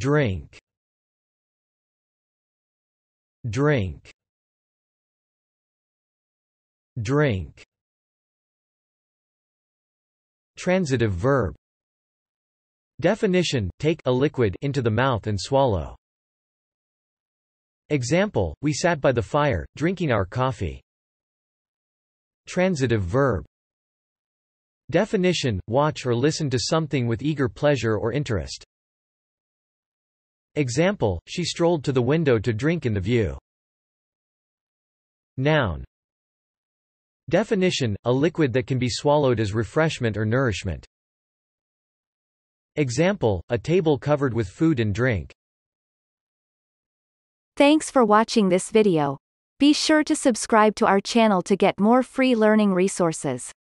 drink, drink, drink. Transitive verb. Definition: take a liquid into the mouth and swallow. Example: we sat by the fire, drinking our coffee. Transitive verb. Definition: watch or listen to something with eager pleasure or interest. Example: she strolled to the window to drink in the view. Noun. Definition: a liquid that can be swallowed as refreshment or nourishment. Example: a table covered with food and drink. Thanks for watching this video. Be sure to subscribe to our channel to get more free learning resources.